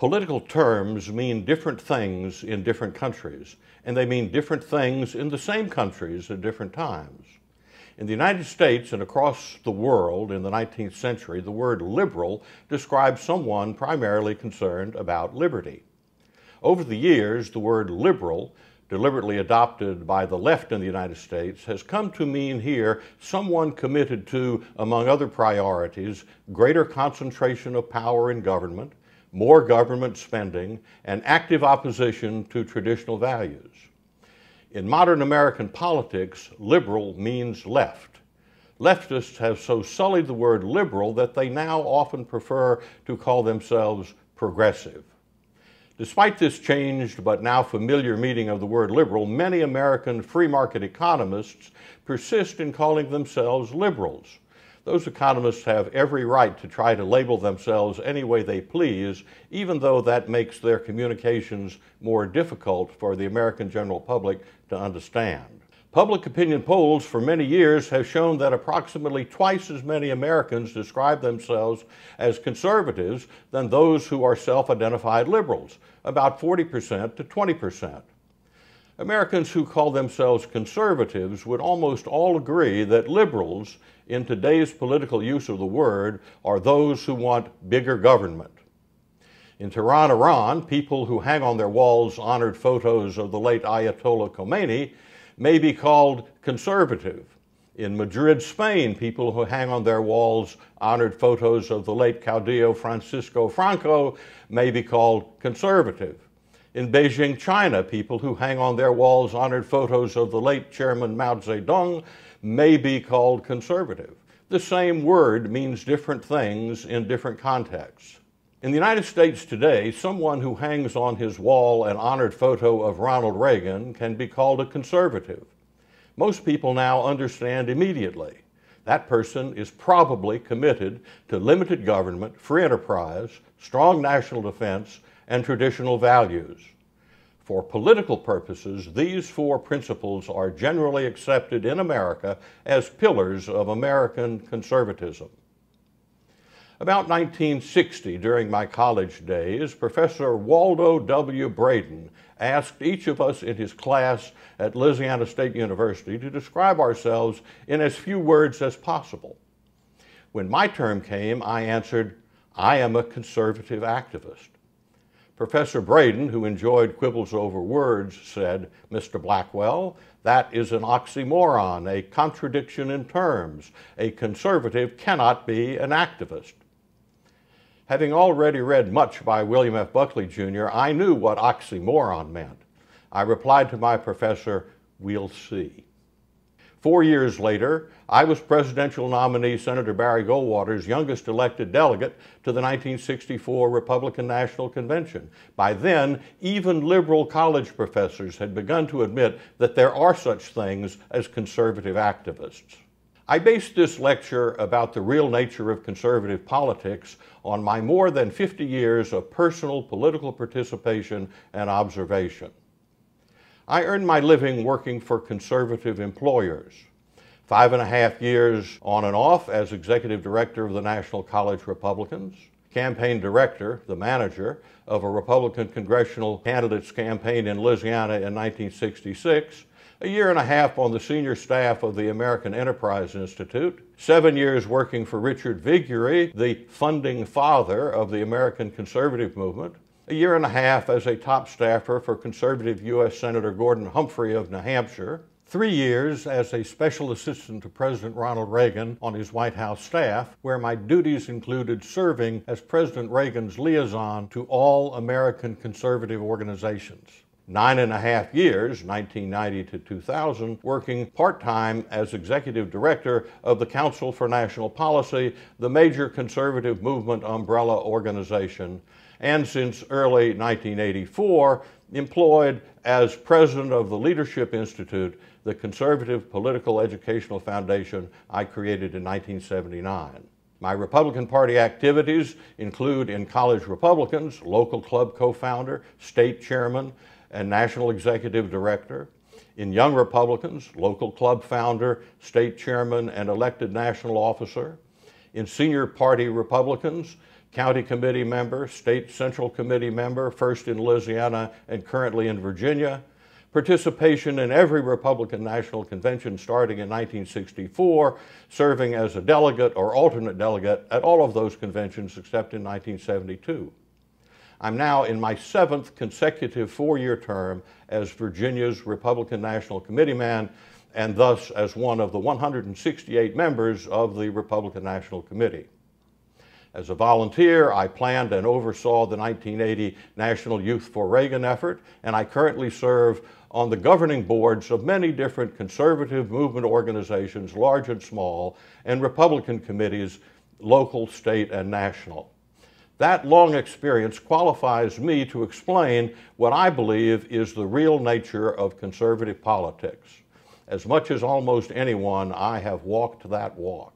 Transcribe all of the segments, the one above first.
Political terms mean different things in different countries, and they mean different things in the same countries at different times. In the United States and across the world in the 19th century, the word liberal describes someone primarily concerned about liberty. Over the years, the word liberal, deliberately adopted by the left in the United States, has come to mean here someone committed to, among other priorities, greater concentration of power in government, more government spending, and active opposition to traditional values. In modern American politics, liberal means left. Leftists have so sullied the word liberal that they now often prefer to call themselves progressive. Despite this changed but now familiar meaning of the word liberal, many American free market economists persist in calling themselves liberals. Those economists have every right to try to label themselves any way they please, even though that makes their communications more difficult for the American general public to understand. Public opinion polls for many years have shown that approximately twice as many Americans describe themselves as conservatives than those who are self-identified liberals, about 40% to 20%. Americans who call themselves conservatives would almost all agree that liberals, in today's political use of the word, are those who want bigger government. In Tehran, Iran, people who hang on their walls honored photos of the late Ayatollah Khomeini may be called conservative. In Madrid, Spain, people who hang on their walls honored photos of the late caudillo Francisco Franco may be called conservative. In Beijing, China, people who hang on their walls honored photos of the late Chairman Mao Zedong may be called conservative. The same word means different things in different contexts. In the United States today, someone who hangs on his wall an honored photo of Ronald Reagan can be called a conservative. Most people now understand immediately that person is probably committed to limited government, free enterprise, strong national defense, and traditional values. For political purposes, these four principles are generally accepted in America as pillars of American conservatism. About 1960, during my college days, Professor Waldo W. Braden asked each of us in his class at Louisiana State University to describe ourselves in as few words as possible. When my term came, I answered, "I am a conservative activist." Professor Braden, who enjoyed quibbles over words, said, "Mr. Blackwell, that is an oxymoron, a contradiction in terms. A conservative cannot be an activist." Having already read much by William F. Buckley, Jr., I knew what oxymoron meant. I replied to my professor, "We'll see." 4 years later, I was presidential nominee Senator Barry Goldwater's youngest elected delegate to the 1964 Republican National Convention. By then, even liberal college professors had begun to admit that there are such things as conservative activists. I based this lecture about the real nature of conservative politics on my more than 50 years of personal political participation and observation. I earned my living working for conservative employers. 5.5 years on and off as executive director of the National College Republicans, campaign director, the manager, of a Republican congressional candidate's campaign in Louisiana in 1966, a year and a half on the senior staff of the American Enterprise Institute, 7 years working for Richard Viguerie, the funding father of the American conservative movement, a year and a half as a top staffer for conservative U.S. Senator Gordon Humphrey of New Hampshire, 3 years as a special assistant to President Ronald Reagan on his White House staff, where my duties included serving as President Reagan's liaison to all American conservative organizations. 9.5 years, 1990 to 2000, working part-time as executive director of the Council for National Policy, the major conservative movement umbrella organization, and since early 1984, employed as president of the Leadership Institute, the conservative political educational foundation I created in 1979. My Republican Party activities include in College Republicans, local club co-founder, state chairman, and national executive director. In Young Republicans, local club founder, state chairman, and elected national officer. In Senior Party Republicans, county committee member, state central committee member, first in Louisiana and currently in Virginia, participation in every Republican National Convention starting in 1964, serving as a delegate or alternate delegate at all of those conventions except in 1972. I'm now in my 7th consecutive 4-year term as Virginia's Republican National Committeeman, and thus as one of the 168 members of the Republican National Committee. As a volunteer, I planned and oversaw the 1980 National Youth for Reagan effort, and I currently serve on the governing boards of many different conservative movement organizations, large and small, and Republican committees, local, state, and national. That long experience qualifies me to explain what I believe is the real nature of conservative politics. As much as almost anyone, I have walked that walk.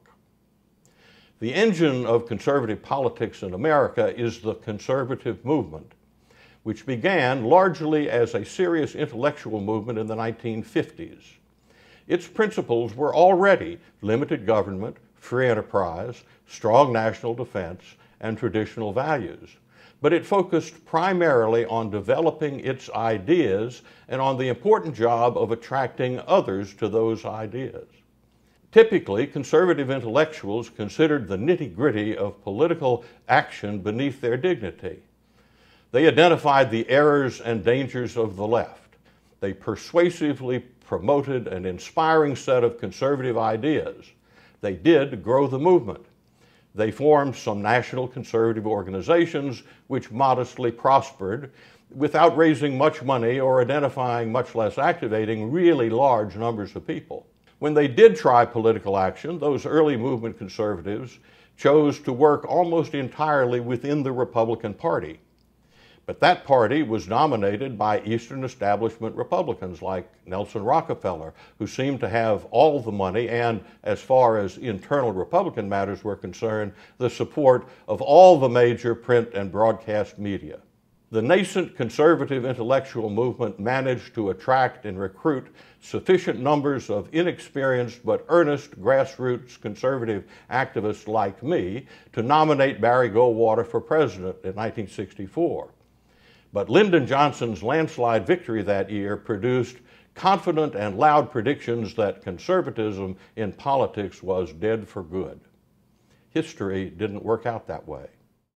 The engine of conservative politics in America is the conservative movement, which began largely as a serious intellectual movement in the 1950s. Its principles were already limited government, free enterprise, strong national defense, and traditional values. But it focused primarily on developing its ideas and on the important job of attracting others to those ideas. Typically, conservative intellectuals considered the nitty-gritty of political action beneath their dignity. They identified the errors and dangers of the left. They persuasively promoted an inspiring set of conservative ideas. They did grow the movement. They formed some national conservative organizations which modestly prospered without raising much money or identifying, much less activating, really large numbers of people. When they did try political action, those early movement conservatives chose to work almost entirely within the Republican Party. But that party was dominated by Eastern establishment Republicans like Nelson Rockefeller, who seemed to have all the money and, as far as internal Republican matters were concerned, the support of all the major print and broadcast media. The nascent conservative intellectual movement managed to attract and recruit sufficient numbers of inexperienced but earnest grassroots conservative activists like me to nominate Barry Goldwater for president in 1964. But Lyndon Johnson's landslide victory that year produced confident and loud predictions that conservatism in politics was dead for good. History didn't work out that way.